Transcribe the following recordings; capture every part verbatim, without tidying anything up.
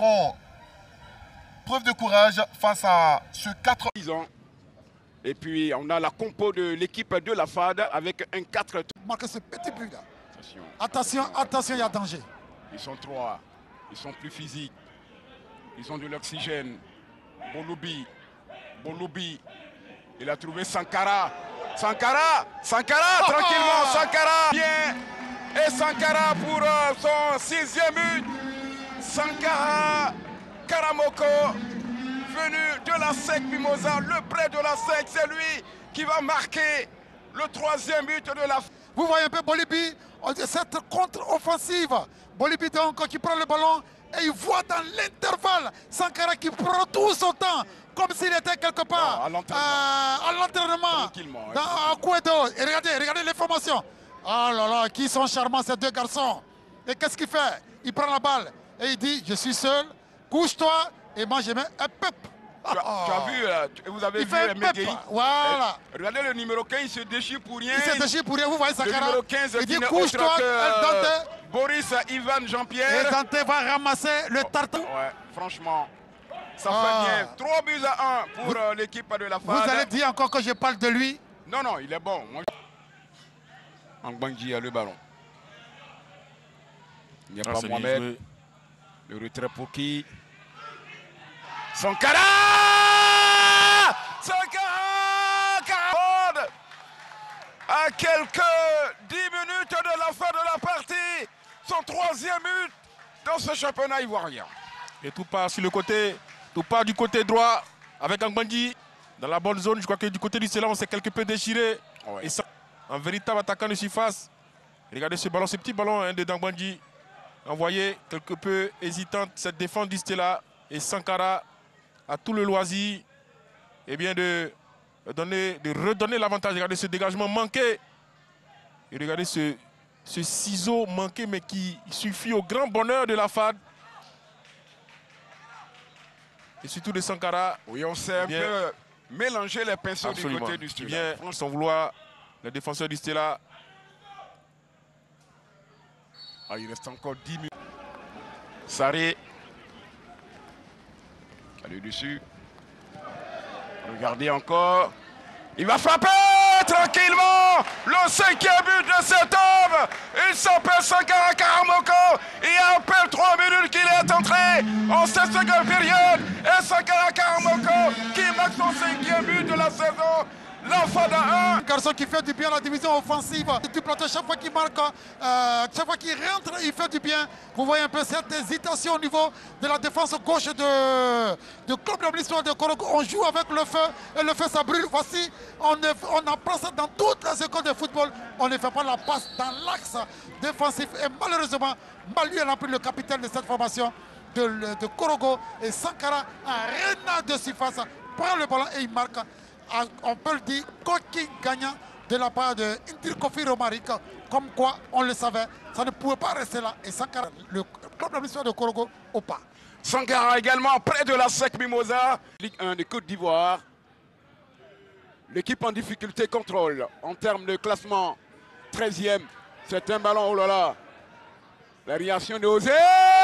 feront preuve de courage face à ce quatre ans. Et puis on a la compo de l'équipe de la F A D avec un quatre. Marquez ce petit but là. Attention, attention, attention, il y a danger. Ils sont trois, ils sont plus physiques, ils ont de l'oxygène. Boloubi, Boloubi, il a trouvé Sankara. Sankara, Sankara, tranquillement, Sankara. Bien, et Sankara pour euh, son sixième but. Sankara, Karamoko, venu de la S E C Mimosa, le prêt de la S E C, c'est lui qui va marquer le troisième but de la... Vous voyez un peu Bolibi, cette contre-offensive. Bolibi donc qui prend le ballon et il voit dans l'intervalle Sankara qui prend tout son temps comme s'il était quelque part non, à l'entraînement, euh, dans un coin d'eau. Et regardez, regardez les formations. Oh là là, qui sont charmants ces deux garçons. Et qu'est-ce qu'il fait? Il prend la balle et il dit, je suis seul, couche-toi et moi je mets un pep. Tu as, oh. tu as vu, euh, vous avez il vu fait Medei. Voilà. Euh, regardez le numéro quinze, il se déchire pour rien. Il se déchire pour rien, vous voyez Sankara. Le numéro quinze, il dit couche-toi, euh, Dante. Boris Ivan Jean-Pierre. Et Dante va ramasser le tartan. Ouais, franchement, ça ah. fait bien. trois buts à un pour euh, l'équipe de la F A D. Vous allez dire encore que je parle de lui? Non, non, il est bon. Moi... Angbanji a le ballon. Il n'y a ah, pas Mohamed. Le retrait pour qui? Sankara! Sankara! Caramode! À quelques dix minutes de la fin de la partie, son troisième but dans ce championnat ivoirien. Et tout part sur le côté, tout part du côté droit avec Angbanji dans la bonne zone. Je crois que du côté du Stella, on s'est quelque peu déchiré. Ouais. Et ça, un véritable attaquant de surface. Regardez ce ballon, ce petit ballon hein, de Angbanji. Envoyé quelque peu hésitante cette défense du Stella. Et Sankara a tout le loisir eh bien de, donner, de redonner l'avantage. Regardez ce dégagement manqué. Et regardez ce, ce ciseau manqué, mais qui suffit au grand bonheur de la F A D. Et surtout de Sankara. Oui, on s'est un peu mélangé les pinceaux absolument du côté du Stella. Bien, sans vouloir, le défenseur du Stella. Ah, il reste encore dix minutes. Sarri. Allez dessus. Regardez encore. Il va frapper tranquillement. Le cinquième but de cet homme. Il s'appelle Sankara Karamoko. Il y a à peine trois minutes qu'il est entré en cette seconde période. Et Sankara Karamoko qui marque son cinquième but de la saison. L'enfant d'un un garçon qui fait du bien à la division offensive du plateau. Chaque fois qu'il marque, euh, chaque fois qu'il rentre, il fait du bien. Vous voyez un peu cette hésitation au niveau de la défense gauche de, de Club de l'Histoire de Korogo. On joue avec le feu et le feu ça brûle. Voici, on, on apprend ça dans toutes les écoles de football. On ne fait pas la passe dans l'axe défensif. Et malheureusement, Maluel a pris le capitaine de cette formation de, de Korogo. Et Sankara, un renard de surface, prend le ballon et il marque. On peut le dire, coquille gagnant de la part de Indir Kofi Romaric, comme quoi on le savait, ça ne pouvait pas rester là. Et Sankara, le club de l'histoire de Korogo, au pas. Sankara également près de la S E C Mimosa. Ligue un de Côte d'Ivoire. L'équipe en difficulté contrôle en termes de classement. treizième. C'est un ballon, oh là là. La réaction de Osé.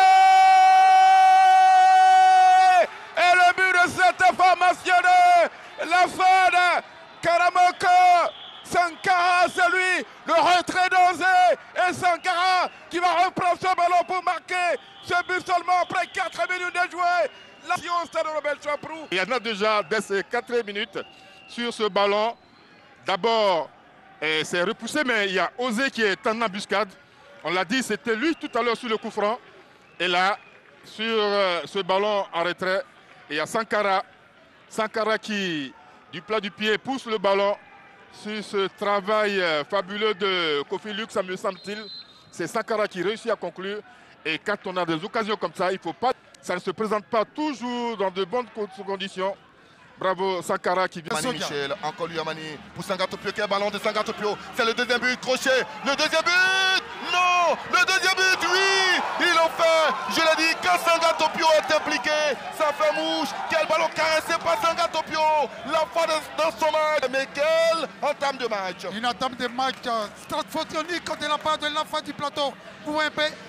Et le but de cette formation de la F A D. Karamoko. Sankara, c'est lui. Le retrait d'Osé. Et Sankara qui va reprendre ce ballon pour marquer ce but seulement après quatre minutes de jouer. L'action au stade Robert Chaprou. Il y en a déjà dès ces quatre minutes sur ce ballon. D'abord, eh, c'est repoussé, mais il y a Osé qui est en embuscade. On l'a dit, c'était lui tout à l'heure sur le coup franc. Et là, sur euh, ce ballon en retrait, il y a Sankara. Sankara qui, du plat du pied, pousse le ballon sur ce travail euh, fabuleux de Kofi Luke, ça me semble-t-il. C'est Sankara qui réussit à conclure. Et quand on a des occasions comme ça, il faut pas, ça ne se présente pas toujours dans de bonnes conditions. Bravo Sankara qui vient. Mani Michel, encore lui à Mani. Pour Sangatopio, quel ballon de Sangatopio. C'est le deuxième but, crochet. Le deuxième but, non. Le deuxième but, oui. Il en fait. Je l'ai dit, quand Sangatopio est impliqué, ça fait mouche. Quel ballon caressé par Sangatopio. La fin de, de son match. Mais quelle entame de match. Une entame de match stratosphérique de la part de l'enfant du plateau. Vous voyez,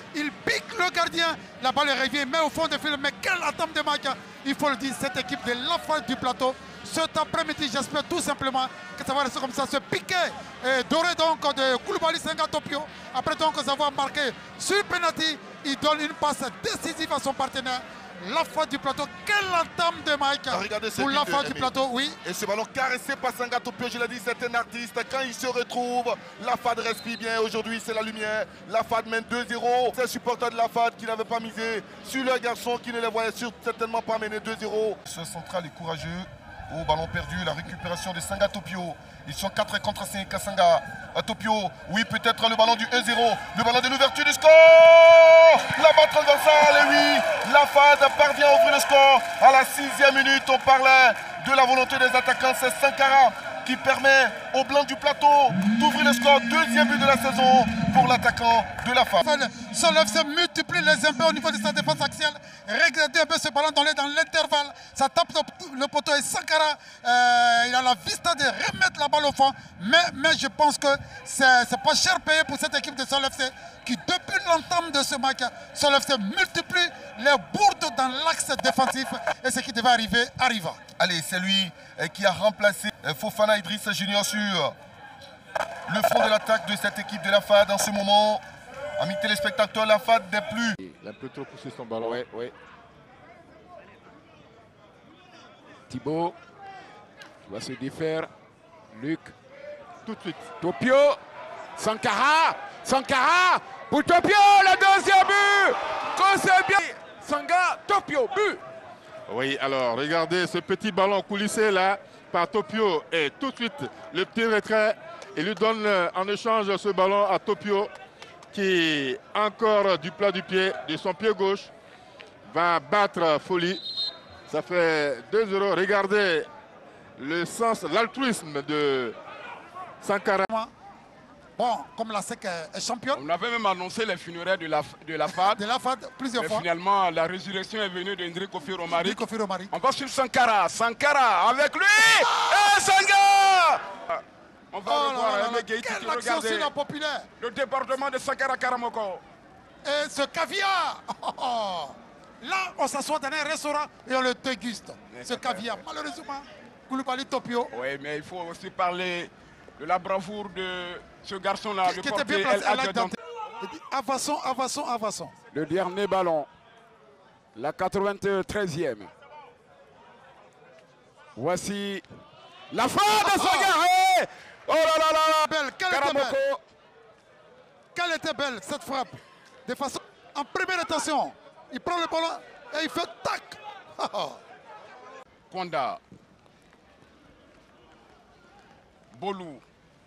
Il pique le gardien. La balle revient, mais au fond de fil. Mais quelle attente de match. Il faut le dire, cette équipe de l'Afad du plateau. Cet après-midi, j'espère tout simplement que ça va rester comme ça. Ce piqué et doré donc de Koulibaly Senga Topio. Après donc avoir marqué sur penalty, il donne une passe décisive à son partenaire. L'Afad du plateau, quelle entame de Mike ah, pour l'Afad du plateau, oui. Et ce ballon caressé par Senga Topio, je l'ai dit, c'est un artiste. Quand il se retrouve, l'Afad respire bien. Aujourd'hui, c'est la lumière. L'Afad mène deux zéro. C'est les supporters de l'Afad qui n'avaient pas misé sur le garçon qui ne les voyait certainement pas mener deux zéro. Ce central est courageux. Au ballon perdu, la récupération de Senga Topio. Ils sont quatre contre cinq à Senga. À Topio, oui, peut-être le ballon du un zéro. Le ballon de l'ouverture du score. La balle transversale, et oui, l'Afad parvient à ouvrir le score. À la sixième minute, on parlait de la volonté des attaquants. C'est Sankara qui permet au blanc du plateau d'ouvrir le score. Deuxième but de la saison pour l'attaquant de l'Afad. Solov se multiplie les impôts au niveau de sa défense axiale. Regardez un peu ce ballon dans l'intervalle. Ça tape le poteau et Sankara, euh, il a la vista de remettre la balle au fond. Mais, mais je pense que c'est pas cher payé pour cette équipe de Solov qui, depuis l'entame de ce match, Solov multiplie les bourdes dans l'axe défensif. Et ce qui devait arriver, arriva. Allez, c'est lui qui a remplacé Fofana Idriss Junior sur le front de l'attaque de cette équipe de l'Afad en ce moment. Amis téléspectateurs, l'Afad n'est plus. Il a un peu trop poussé son ballon. Ouais, ouais. Thibaut va se défaire. Luc. Tout de suite. Topio. Sankara. Sankara. Pour Topio, le deuxième but. Que c'est bien. Sanga, Topio, but. Oui, alors regardez ce petit ballon coulissé là par Topio et tout de suite le petit retrait. Il lui donne en échange ce ballon à Topio qui, encore du plat du pied, de son pied gauche, va battre Folie. Ça fait deux zéro. Regardez le sens, l'altruisme de Sankara. Bon, comme la S E C est championne. On avait même annoncé les funérailles de la, de la F A D. De la F A D plusieurs mais fois. Finalement, la résurrection est venue d'Indri Kofi Romari. Kofi Romari. On passe sur Sankara. Sankara avec lui. Et Sanga. On va oh revoir là là là, Gaïti quelle qui action regardait sur la populaire. le département de Sankara Karamoko. Et ce caviar. Oh, oh. Là, on s'assoit dans un restaurant et on le déguste. Ce caviar, malheureusement, Koulibaly Topio. Oui, mais il faut aussi parler de la bravoure de ce garçon-là. Qui, qui était bien placé à l'acte d'entrée. Avançons, avançons, avançons. Le dernier ballon, la quatre-vingt-treizième. Voici la fin de ce gars. Oh là là là, belle, quelle était belle. Quelle était belle cette frappe. De façon, en première intention, il prend le ballon et il fait tac. Konda. Bolou.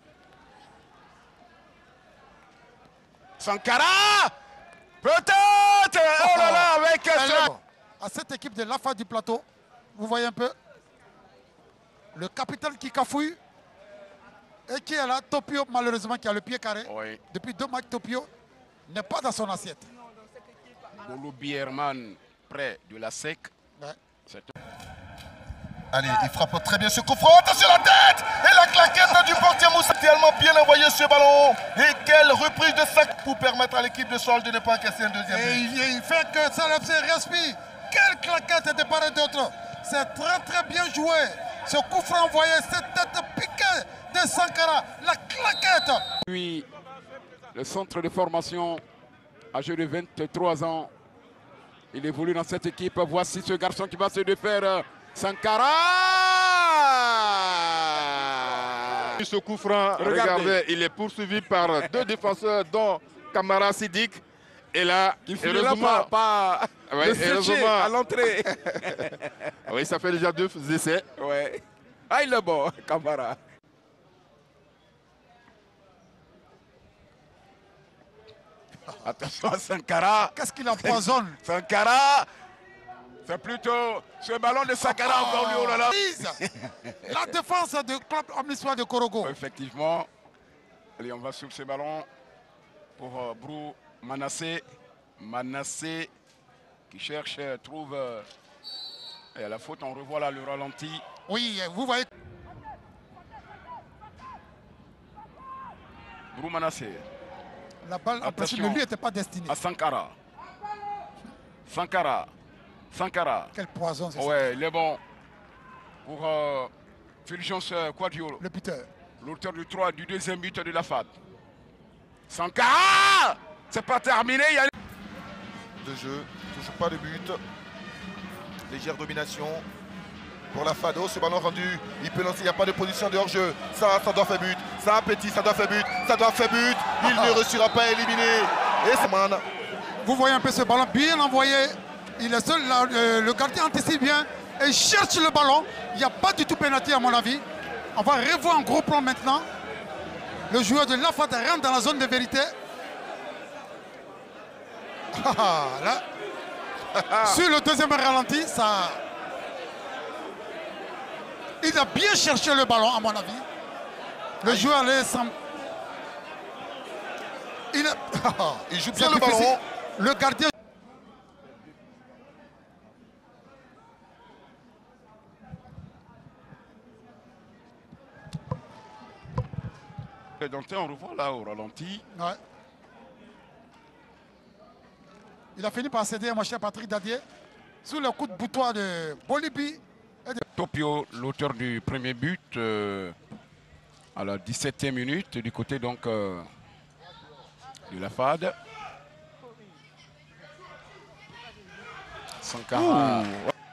Sankara. Peut-être. Oh là là, avec ce... À cette équipe de l'A F A du plateau, vous voyez un peu le capitaine qui cafouille. Et qui est là, Topio, malheureusement, qui a le pied carré. Oui. Depuis deux matchs, Topio n'est pas dans son assiette. Bolou Bierman, près de la S E C. Ouais. Allez, il frappe très bien ce coup franc. Attention la tête. Et la claquette du portier Moussa. Tellement bien envoyé ce ballon. Et quelle reprise de sac pour permettre à l'équipe de Sol de ne pas encaisser un deuxième but. Et il, il fait que ça respire. Quelle claquette de part et d'autre. C'est très très bien joué. Ce coup franc envoyé, cette tête piquée de Sankara, la claquette. Puis, le centre de formation, âgé de vingt-trois ans, il évolue dans cette équipe. Voici ce garçon qui va se défaire, Sankara. Ce coup franc, regardez. regardez, il est poursuivi par deux défenseurs, dont Kamara Sidik. Et là, qui heureusement pas, pas ouais, heureusement à l'entrée. Oui, ça fait déjà deux essais. Ouais. Ah, il est bon, Kamara. Attention à Sankara. Qu'est-ce qu'il empoisonne? Sankara. C'est plutôt ce ballon de Sankara oh, encore lui. Oh là là. La défense du club omnisport de Korogo. Effectivement. Allez, on va sur ce ballon pour euh, Brou Manassé. Manassé qui cherche, trouve. Euh, et à la faute, on revoit là le ralenti. Oui, vous voyez. Brou Manassé. La balle, en principe, ne lui était pas destinée. À Sankara. Sankara. Sankara. Quel poison, c'est ouais, ça. Il est bon pour euh, Fulgence Quadio. Le buteur. L'auteur du trois du deuxième but de la F A D. Sankara. C'est pas terminé. Il y a... De jeu, toujours pas de but. Légère domination pour la Fado, ce ballon rendu, il peut lancer, il n'y a pas de position de hors-jeu. Ça, ça doit faire but. Ça, Petit, ça doit faire but. Ça doit faire but. Il ne réussira pas à éliminer. Et c'est man. Vous voyez un peu ce ballon bien envoyé. Il est seul, là, euh, le gardien anticipe bien et cherche le ballon. Il n'y a pas du tout pénalty à mon avis. On va revoir en gros plan maintenant. Le joueur de la F A D rentre dans la zone de vérité. Ah, là. Sur le deuxième ralenti, ça... Il a bien cherché le ballon, à mon avis. Le Aïe. joueur est sans... Il, a... Il joue bien le ballon. Le gardien... Dantin, on revoit là au ralenti. Ouais. Il a fini par céder, mon cher Patrick Dadier, sous le coup de boutoir de Bolibi. De... Topio, l'auteur du premier but, euh, à la dix-septième minute, du côté donc euh, de la F A D. Sankara.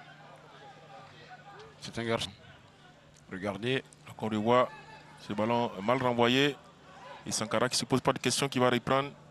C'est un garçon. Regardez. Encore on revoit ce ballon mal renvoyé. Et Sankara qui ne se pose pas de questions, qui va reprendre.